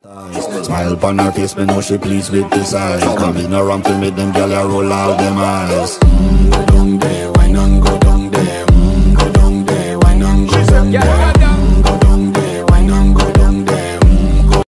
Smile upon her face, me know she pleased with this eyes. Coming around to make them gyal a roll out them eyes. Go down there.